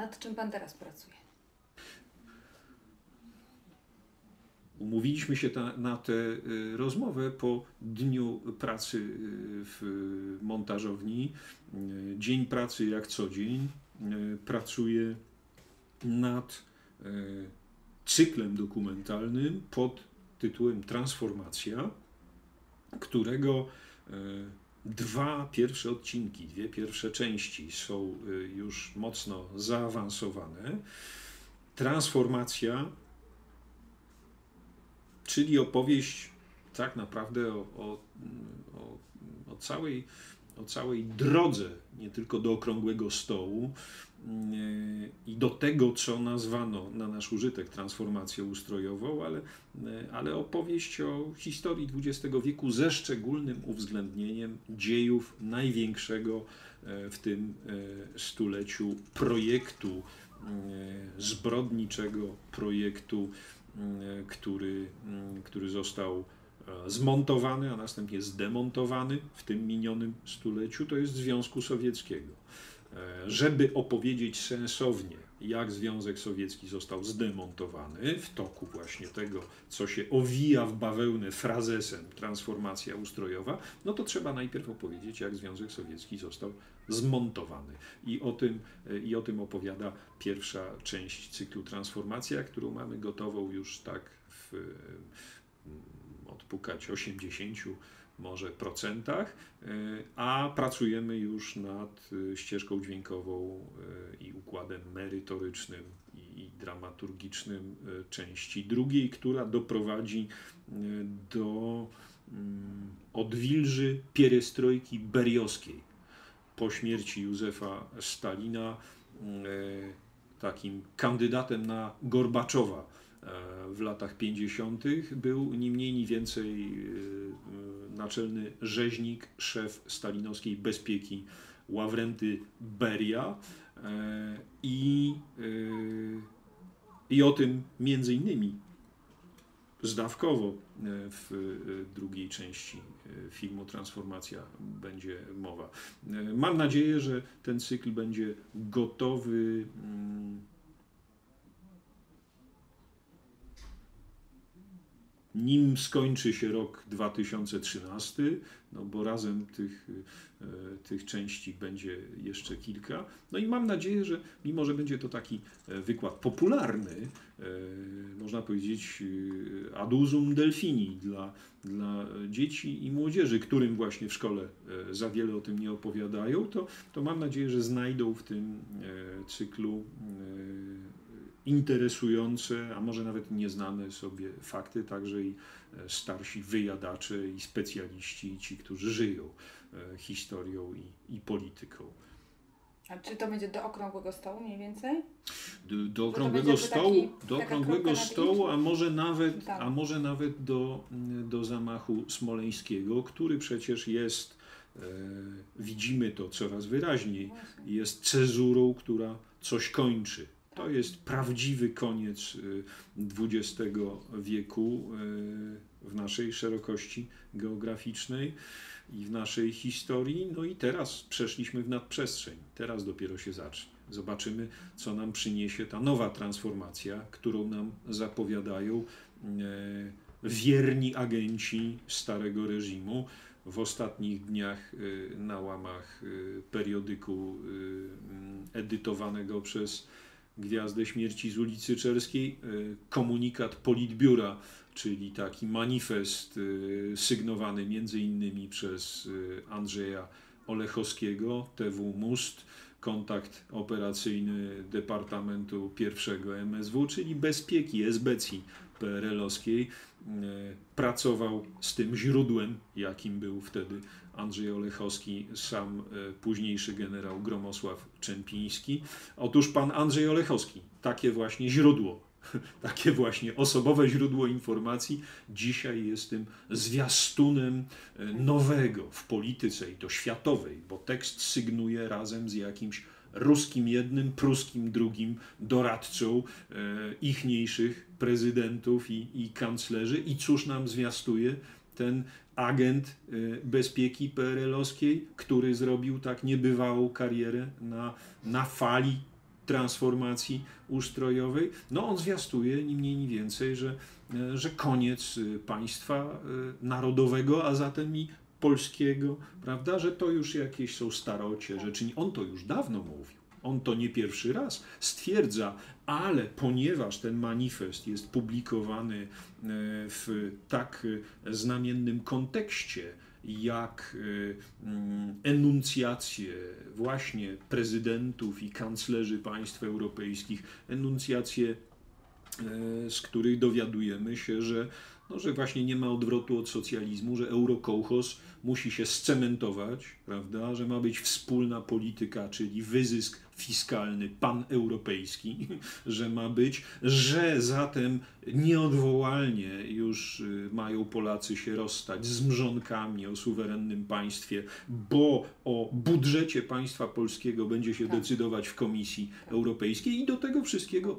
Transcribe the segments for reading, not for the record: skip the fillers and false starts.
nad czym pan teraz pracuje? Umówiliśmy się na tę rozmowę po dniu pracy w montażowni. Dzień pracy jak co dzień. Pracuję nad cyklem dokumentalnym pod tytułem Transformacja, którego dwie pierwsze części są już mocno zaawansowane. Transformacja, czyli opowieść tak naprawdę o całej drodze, nie tylko do okrągłego stołu i do tego, co nazwano na nasz użytek transformacją ustrojową, ale opowieść o historii XX wieku ze szczególnym uwzględnieniem dziejów największego w tym stuleciu projektu, zbrodniczego projektu, który został zmontowany, a następnie zdemontowany w tym minionym stuleciu, to jest Związku Sowieckiego. Żeby opowiedzieć sensownie, jak Związek Sowiecki został zdemontowany w toku właśnie tego, co się owija w bawełnę frazesem transformacja ustrojowa, no to trzeba najpierw opowiedzieć, jak Związek Sowiecki został zmontowany. I o tym opowiada pierwsza część cyklu Transformacja, którą mamy gotową już tak odpukać 80 może procentach, a pracujemy już nad ścieżką dźwiękową i układem merytorycznym i dramaturgicznym części drugiej, która doprowadzi do odwilży pierestrojki beriowskiej. Po śmierci Józefa Stalina takim kandydatem na Gorbaczowa w latach 50. był ni mniej, ni więcej naczelny rzeźnik, szef stalinowskiej bezpieki Ławrenty Beria i o tym między innymi zdawkowo w drugiej części filmu Transformacja będzie mowa. Mam nadzieję, że ten cykl będzie gotowy nim skończy się rok 2013, no bo razem tych części będzie jeszcze kilka. No i mam nadzieję, że mimo, że będzie to taki wykład popularny, można powiedzieć ad usum Delphini dla dzieci i młodzieży, którym właśnie w szkole za wiele o tym nie opowiadają, to mam nadzieję, że znajdą w tym cyklu interesujące, a może nawet nieznane sobie fakty, także i starsi wyjadacze i specjaliści, ci, którzy żyją historią i polityką. A czy to będzie do okrągłego stołu mniej więcej? Do okrągłego stołu, a może nawet do zamachu smoleńskiego, który przecież jest, widzimy to coraz wyraźniej, jest cezurą, która coś kończy. To jest prawdziwy koniec XX wieku w naszej szerokości geograficznej i w naszej historii. No i teraz przeszliśmy w nadprzestrzeń. Teraz dopiero się zacznie. Zobaczymy, co nam przyniesie ta nowa transformacja, którą nam zapowiadają wierni agenci starego reżimu. W ostatnich dniach na łamach periodyku edytowanego przez Gwiazdę Śmierci z ulicy Czerskiej, komunikat Politbiura, czyli taki manifest sygnowany między innymi przez Andrzeja Olechowskiego, TW Must, kontakt operacyjny Departamentu I MSW, czyli bezpieki, esbecji PRL-owskiej, pracował z tym źródłem, jakim był wtedy Andrzej Olechowski, sam późniejszy generał Gromosław Czempiński. Otóż pan Andrzej Olechowski, takie właśnie źródło, takie właśnie osobowe źródło informacji, dzisiaj jest tym zwiastunem nowego w polityce i to światowej, bo tekst sygnuje razem z jakimś ruskim jednym, pruskim drugim doradcą ichniejszych prezydentów i kanclerzy. I cóż nam zwiastuje ten agent bezpieki PRL-owskiej, który zrobił tak niebywałą karierę na fali transformacji ustrojowej, no on zwiastuje ni mniej ni więcej, że koniec państwa narodowego, a zatem i polskiego, prawda, że to już jakieś są starocie rzeczy. On to już dawno mówił. On to nie pierwszy raz stwierdza, ale ponieważ ten manifest jest publikowany w tak znamiennym kontekście, jak enuncjacje właśnie prezydentów i kanclerzy państw europejskich, enuncjacje, z których dowiadujemy się, że właśnie nie ma odwrotu od socjalizmu, że eurokołchoz musi się scementować, prawda, że ma być wspólna polityka, czyli wyzysk fiskalny paneuropejski, że ma być, że zatem nieodwołalnie już mają Polacy się rozstać z mrzonkami o suwerennym państwie, bo o budżecie państwa polskiego będzie się decydować w Komisji Europejskiej i do tego wszystkiego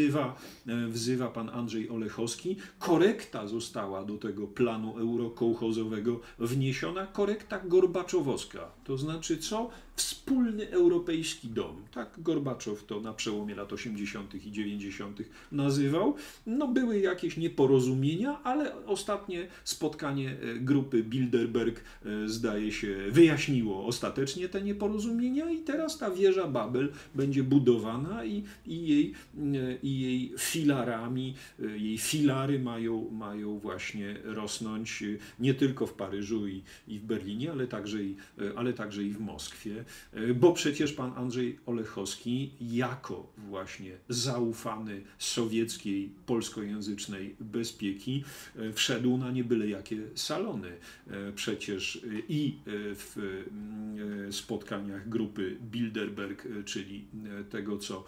wzywa pan Andrzej Olechowski. Korekta została do tego planu eurokołchozowego wniesiona, korekta gorbaczowowska. To znaczy co? Wspólny europejski dom. Tak Gorbaczow to na przełomie lat 80. i 90. nazywał. No były jakieś nieporozumienia, ale ostatnie spotkanie grupy Bilderberg, zdaje się, wyjaśniło ostatecznie te nieporozumienia i teraz ta wieża Babel będzie budowana i jej filarami, jej filary mają właśnie rosnąć nie tylko w Paryżu i w Berlinie, ale także i w Moskwie. Bo przecież pan Andrzej Olechowski jako właśnie zaufany sowieckiej, polskojęzycznej bezpieki wszedł na nie byle jakie salony. Przecież i w spotkaniach grupy Bilderberg, czyli tego, co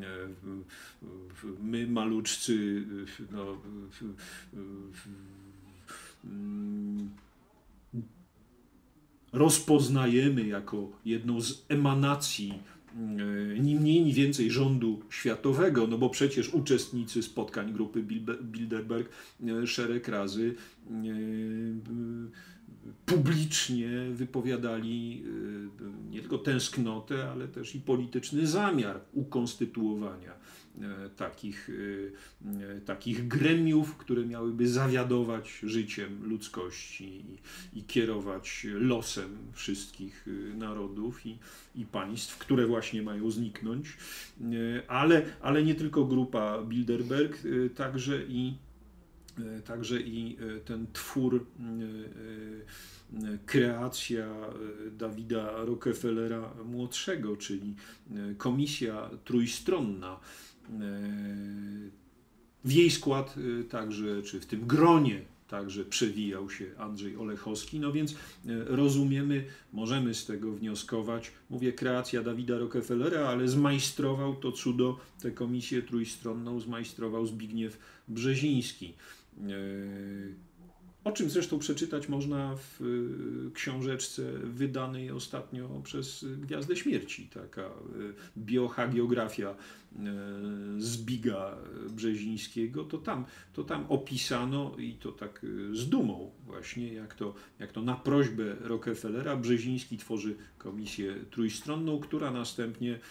my maluczcy rozpoznajemy jako jedną z emanacji ni mniej, ni więcej rządu światowego, no bo przecież uczestnicy spotkań grupy Bilderberg szereg razy publicznie wypowiadali nie tylko tęsknotę, ale też i polityczny zamiar ukonstytuowania takich gremiów, które miałyby zawiadować życiem ludzkości i kierować losem wszystkich narodów i państw, które właśnie mają zniknąć. Ale nie tylko grupa Bilderberg, także i ten twór, kreacja Davida Rockefellera młodszego, czyli Komisja Trójstronna. W jej skład także, czy w tym gronie także przewijał się Andrzej Olechowski, no więc rozumiemy, możemy z tego wnioskować, mówię kreacja Davida Rockefellera, ale zmajstrował to cudo, tę Komisję Trójstronną zmajstrował Zbigniew Brzeziński. O czym zresztą przeczytać można w książeczce wydanej ostatnio przez Gwiazdę Śmierci, taka biohagiografia Zbiga Brzezińskiego, to tam opisano i to tak z dumą właśnie, jak to na prośbę Rockefellera Brzeziński tworzy Komisję Trójstronną, która następnie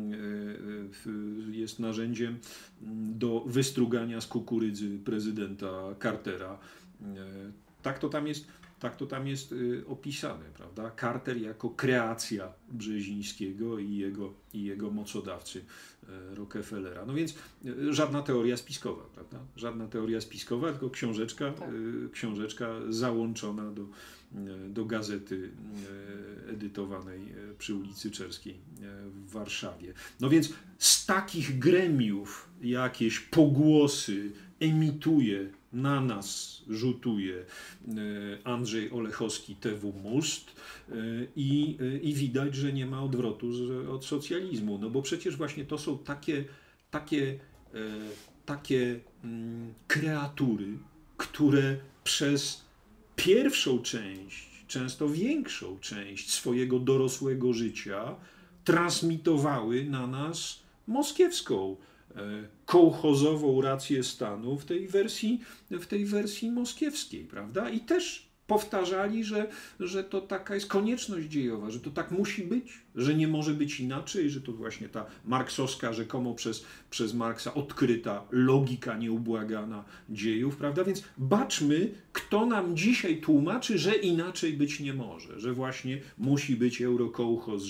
jest narzędziem do wystrugania z kukurydzy prezydenta Cartera. Tak to tam jest opisane, prawda? Carter jako kreacja Brzezińskiego i jego mocodawcy Rockefellera. No więc żadna teoria spiskowa, prawda? Żadna teoria spiskowa, tylko książeczka załączona do gazety edytowanej przy ulicy Czerskiej w Warszawie. No więc z takich gremiów jakieś pogłosy emituje, na nas rzutuje Andrzej Olechowski TW Must i widać, że nie ma odwrotu od socjalizmu. No bo przecież właśnie to są takie kreatury, które przez pierwszą część, często większą część swojego dorosłego życia transmitowały na nas moskiewską, kołchozową rację stanu w tej wersji moskiewskiej, prawda? I też powtarzali, że to taka jest konieczność dziejowa, że to tak musi być, że nie może być inaczej, że to właśnie ta marksowska, rzekomo przez Marksa odkryta logika nieubłagana dziejów, prawda? Więc baczmy, kto nam dzisiaj tłumaczy, że inaczej być nie może, że właśnie musi być eurokołchoz,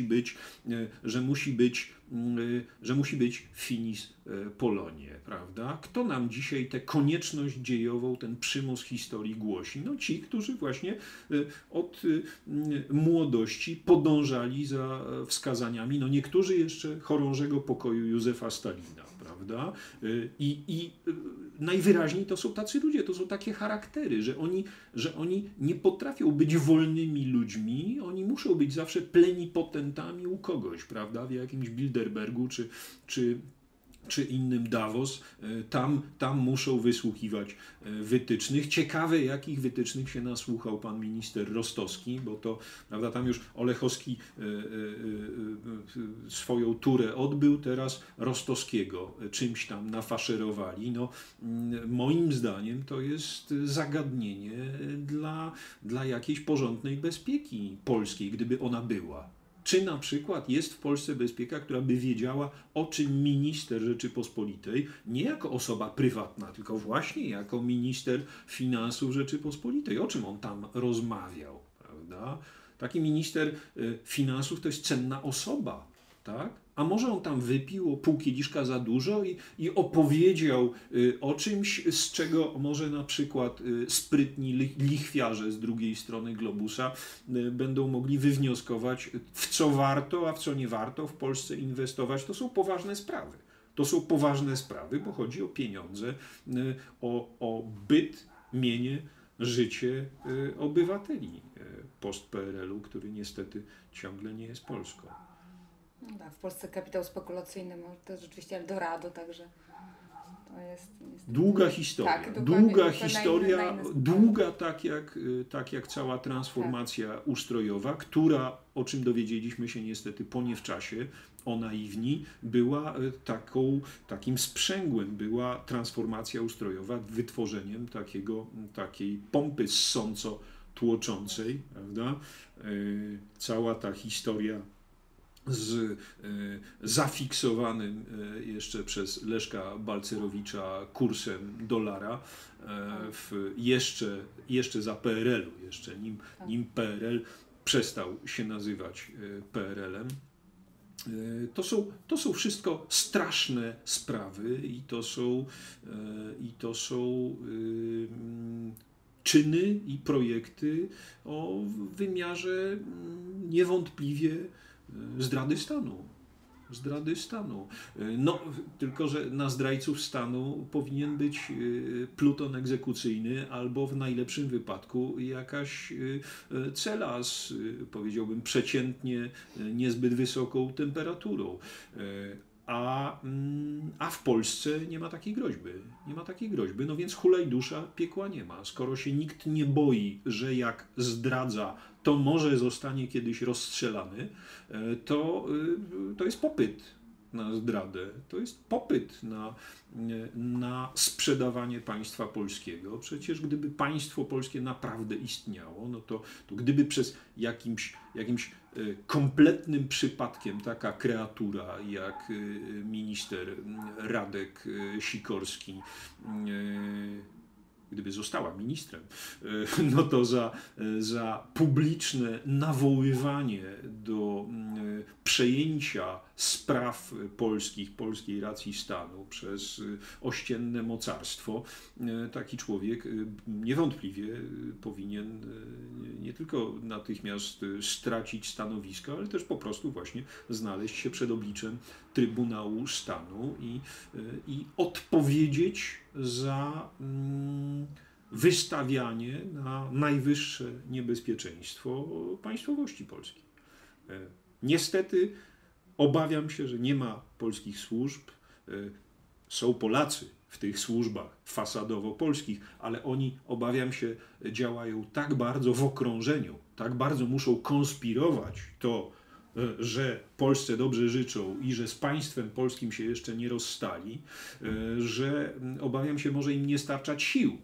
że musi być finis Polonie, prawda? Kto nam dzisiaj tę konieczność dziejową, ten przymus historii głosi? No ci, którzy właśnie od młodości podążali za wskazaniami, no niektórzy jeszcze chorążego pokoju Józefa Stalina, prawda? I najwyraźniej to są tacy ludzie, to są takie charaktery, że oni nie potrafią być wolnymi ludźmi, oni muszą być zawsze plenipotentami u kogoś, prawda? W jakimś Bilderbergu czy innym Davos, tam muszą wysłuchiwać wytycznych. Ciekawe, jakich wytycznych się nasłuchał pan minister Rostowski, bo to, prawda, tam już Olechowski swoją turę odbył, teraz Rostowskiego czymś tam nafaszerowali. No, moim zdaniem to jest zagadnienie dla jakiejś porządnej bezpieki polskiej, gdyby ona była. Czy na przykład jest w Polsce bezpieka, która by wiedziała, o czym minister Rzeczypospolitej, nie jako osoba prywatna, tylko właśnie jako minister finansów Rzeczypospolitej, o czym on tam rozmawiał, prawda? Taki minister finansów to jest cenna osoba, tak? A może on tam wypił o pół kieliszka za dużo i opowiedział o czymś, z czego może na przykład sprytni lichwiarze z drugiej strony globusa będą mogli wywnioskować, w co warto, a w co nie warto w Polsce inwestować. To są poważne sprawy. To są poważne sprawy, bo chodzi o pieniądze, o byt, mienie, życie obywateli post-PRL-u, który niestety ciągle nie jest Polską. No tak, w Polsce kapitał spekulacyjny to jest rzeczywiście Eldorado, także to jest niestety... Długa historia, tak, długa historia, na inne długa tak jak cała transformacja ustrojowa, która, o czym dowiedzieliśmy się niestety po nie w czasie, o naiwni, była takim sprzęgłem, była transformacja ustrojowa wytworzeniem takiej pompy ssąco tłoczącej, prawda? Cała ta historia z zafiksowanym jeszcze przez Leszka Balcerowicza kursem dolara jeszcze za PRL-u, jeszcze nim PRL przestał się nazywać PRL-em. To są wszystko straszne sprawy i to są czyny i projekty o wymiarze niewątpliwie zdrady stanu. Zdrady stanu. No, tylko że na zdrajców stanu powinien być pluton egzekucyjny albo w najlepszym wypadku jakaś cela z, powiedziałbym, przeciętnie niezbyt wysoką temperaturą. A w Polsce nie ma takiej groźby. Nie ma takiej groźby, no więc hulaj dusza, piekła nie ma. Skoro się nikt nie boi, że jak zdradza, to może zostanie kiedyś rozstrzelany, to jest popyt na zdradę, to jest popyt na sprzedawanie państwa polskiego. Przecież gdyby państwo polskie naprawdę istniało, no to gdyby przez jakimś kompletnym przypadkiem taka kreatura jak minister Radek Sikorski, gdyby została ministrem, no to za publiczne nawoływanie do przejęcia spraw polskiej racji stanu przez ościenne mocarstwo, taki człowiek niewątpliwie powinien nie tylko natychmiast stracić stanowisko, ale też po prostu właśnie znaleźć się przed obliczem Trybunału Stanu i odpowiedzieć za wystawianie na najwyższe niebezpieczeństwo państwowości polskiej. Niestety obawiam się, że nie ma polskich służb. Są Polacy w tych służbach fasadowo polskich, ale oni, obawiam się, działają tak bardzo w okrążeniu, tak bardzo muszą konspirować to, że Polsce dobrze życzą i że z państwem polskim się jeszcze nie rozstali, że obawiam się, może im nie starczać sił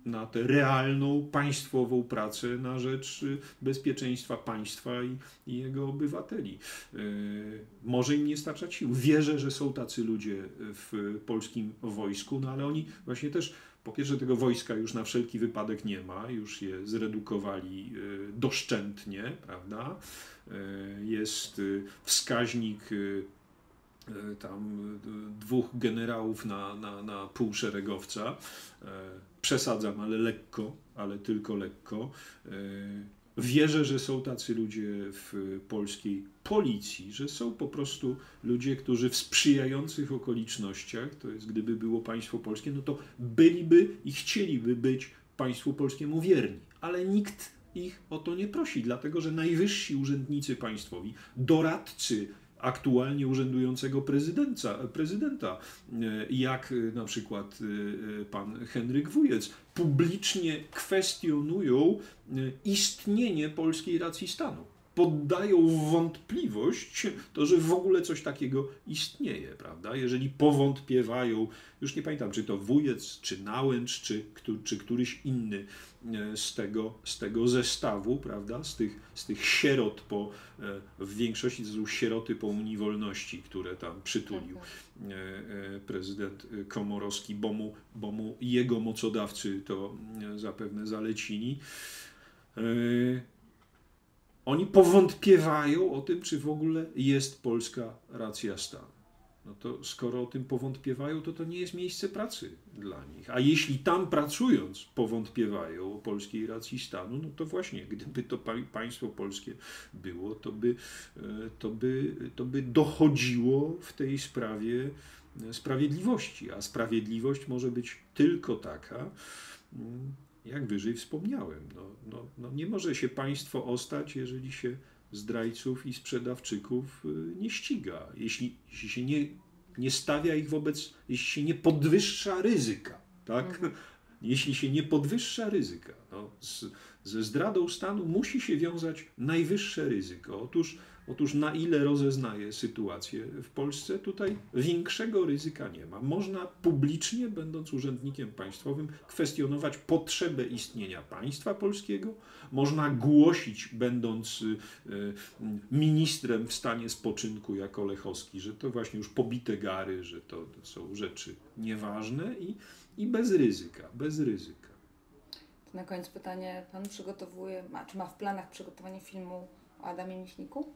na tę realną, państwową pracę na rzecz bezpieczeństwa państwa i jego obywateli. Może im nie starczać sił. Wierzę, że są tacy ludzie w polskim wojsku, no ale oni właśnie też, po pierwsze, tego wojska już na wszelki wypadek nie ma, już je zredukowali doszczętnie, prawda? Jest wskaźnik tam 2 generałów na półszeregowca. Przesadzam, ale lekko, ale tylko lekko. Wierzę, że są tacy ludzie w polskiej policji, że są po prostu ludzie, którzy w sprzyjających okolicznościach, to jest gdyby było państwo polskie, no to byliby i chcieliby być państwu polskiemu wierni, ale nikt ich o to nie prosi, dlatego że najwyżsi urzędnicy państwowi, doradcy aktualnie urzędującego prezydenta, jak na przykład pan Henryk Wujec, publicznie kwestionują istnienie polskiej racji stanu. Poddają w wątpliwość to, że w ogóle coś takiego istnieje, prawda? Jeżeli powątpiewają, już nie pamiętam, czy to Wujec, czy Nałęcz, czy któryś inny z tego zestawu, prawda? Z tych sierot w większości to są sieroty po Unii Wolności, które tam przytulił prezydent Komorowski, bo mu jego mocodawcy to zapewne zalecili. Oni powątpiewają o tym, czy w ogóle jest polska racja stanu. No to skoro o tym powątpiewają, to nie jest miejsce pracy dla nich. A jeśli tam pracując powątpiewają o polskiej racji stanu, no to właśnie, gdyby to państwo polskie było, to by dochodziło w tej sprawie sprawiedliwości. A sprawiedliwość może być tylko taka, jak wyżej wspomniałem. No nie może się państwo ostać, jeżeli się zdrajców i sprzedawczyków nie ściga. Jeśli się nie stawia ich jeśli się nie podwyższa ryzyka, tak? Jeśli się nie podwyższa ryzyka, no, ze zdradą stanu musi się wiązać najwyższe ryzyko. Otóż na ile rozeznaję sytuację w Polsce, tutaj większego ryzyka nie ma. Można publicznie, będąc urzędnikiem państwowym, kwestionować potrzebę istnienia państwa polskiego. Można głosić, będąc ministrem w stanie spoczynku jako Lechowski, że to właśnie już pobite gary, że to są rzeczy nieważne i bez ryzyka, bez ryzyka. To na koniec pytanie, pan przygotowuje, czy ma w planach przygotowanie filmu o Adamie Michniku?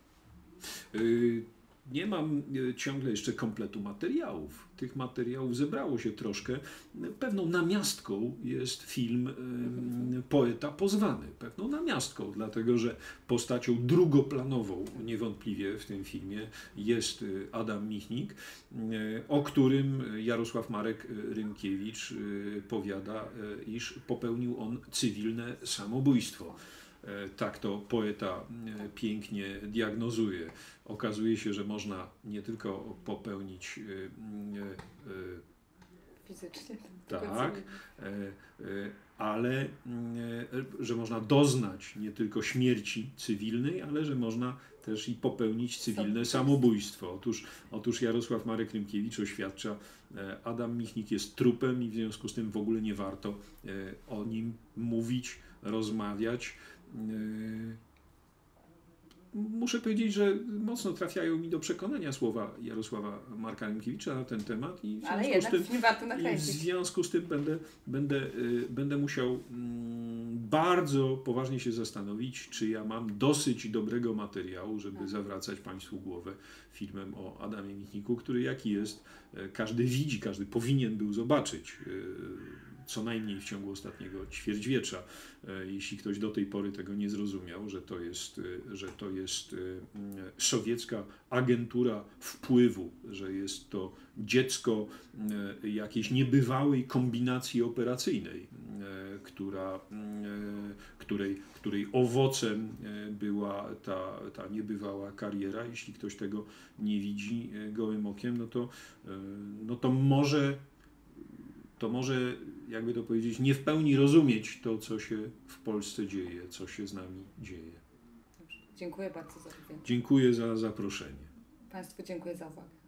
Nie mam ciągle jeszcze kompletu materiałów. Tych materiałów zebrało się troszkę. Pewną namiastką jest film Poeta pozwany. Pewną namiastką, dlatego że postacią drugoplanową niewątpliwie w tym filmie jest Adam Michnik, o którym Jarosław Marek Rymkiewicz powiada, iż popełnił on cywilne samobójstwo. Tak to poeta pięknie diagnozuje. Okazuje się, że można nie tylko popełnić fizycznie, tak, ale że można doznać nie tylko śmierci cywilnej, ale że można też i popełnić cywilne samobójstwo. Otóż Jarosław Marek Rymkiewicz oświadcza, Adam Michnik jest trupem i w związku z tym w ogóle nie warto o nim mówić, rozmawiać. Muszę powiedzieć, że mocno trafiają mi do przekonania słowa Jarosława Marka Rymkiewicza na ten temat i w związku z tym będę musiał bardzo poważnie się zastanowić, czy ja mam dosyć dobrego materiału, żeby zawracać Państwu głowę filmem o Adamie Michniku, który jaki jest, każdy widzi, każdy powinien był zobaczyć. Co najmniej w ciągu ostatniego ćwierćwiecza, jeśli ktoś do tej pory tego nie zrozumiał, że to jest sowiecka agentura wpływu, że jest to dziecko jakiejś kombinacji operacyjnej, której owocem była ta niebywała kariera. Jeśli ktoś tego nie widzi gołym okiem, no to może, jakby to powiedzieć, nie w pełni rozumieć to, co się w Polsce dzieje, co się z nami dzieje. Dziękuję bardzo za wywiad. Dziękuję za zaproszenie. Państwu dziękuję za uwagę.